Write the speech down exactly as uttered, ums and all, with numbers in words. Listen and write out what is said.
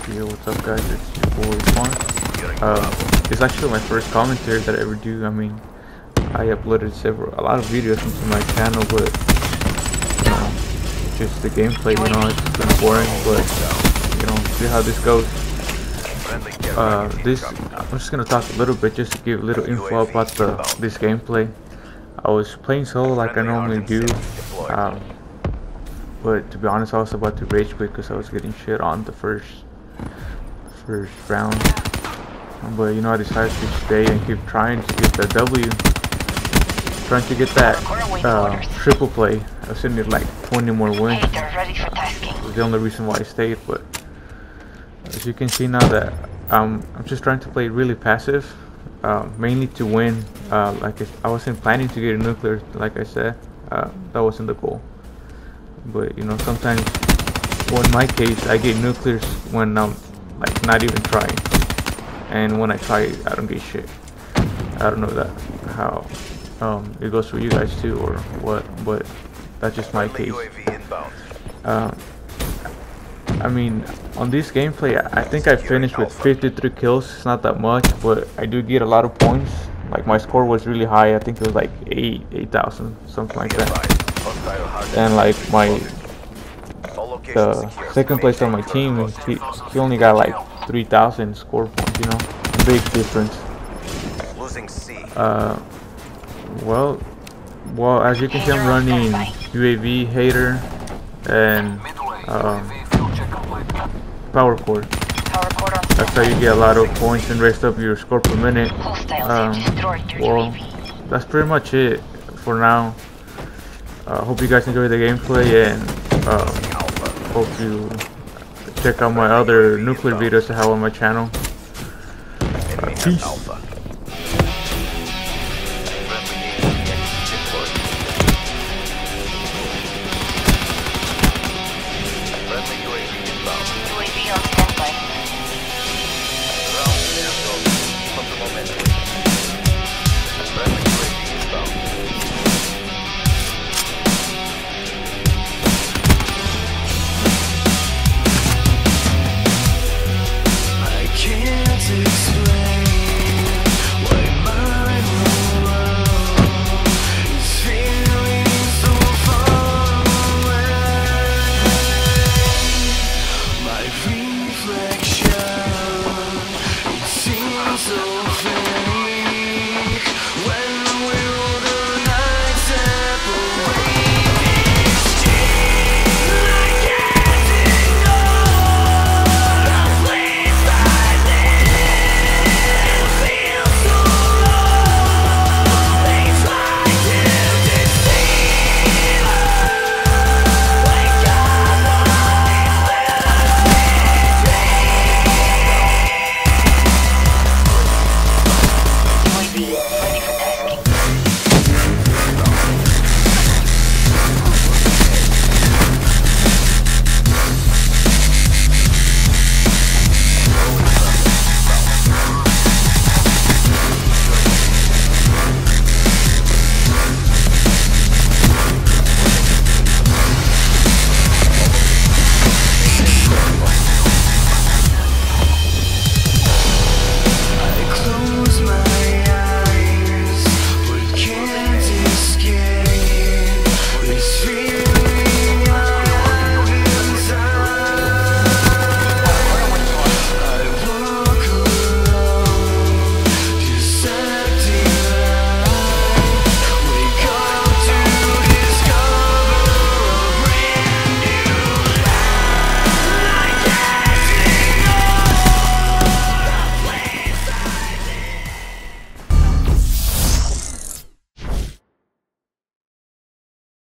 Yo, what's up guys, it's your boy Juan. Uh, it's actually my first commentary that I ever do. I mean, I uploaded several, a lot of videos into my channel, but, you know, just the gameplay, you know, it's been boring, but, you know, see how this goes. Uh, this, I'm just gonna talk a little bit, just to give a little info about the, this gameplay. I was playing solo like I normally do, um, but to be honest, I was about to rage quit because I was getting shit on the first first round. But you know, I decided to stay and keep trying to get that W, trying to get that uh, triple play. I was sitting at like twenty more wins. It was the only reason why I stayed. But as you can see now that um, I'm just trying to play really passive, uh, mainly to win. Uh, like I wasn't planning to get a nuclear, like I said. Uh, that wasn't the goal. But you know, sometimes, well, in my case, I get nuclears when I'm like not even trying, and when I try, I don't get shit. I don't know that how um, it goes for you guys too, or what, but that's just my case. Um, I mean, on this gameplay, I think I finished with fifty-three kills. It's not that much, but I do get a lot of points. Like my score was really high. I think it was like eight, eight thousand, something like that. And like my the second place on my team, he, he only got like three thousand score points. You know, big difference. Uh, well, well, as you can see, I'm running U A V hater and um, power core. That's how you get a lot of points and raise up your score per minute. Um, well, that's pretty much it for now. Uh, hope you guys enjoy the gameplay, and uh, hope you check out my other nuclear videos I have on my channel. Uh, peace. Reflex